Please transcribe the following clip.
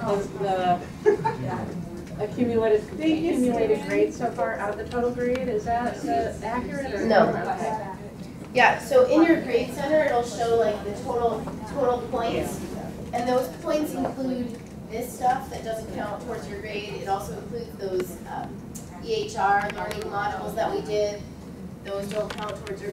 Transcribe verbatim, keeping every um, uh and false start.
the, the accumulated, the accumulated grade so far out of the total grade, is that uh, accurate or? No. Okay. Yeah, so in your grade center, it'll show like the total total points, and those points include this stuff that doesn't count towards your grade. It also includes those um, E H R learning modules that we did. Those don't count towards your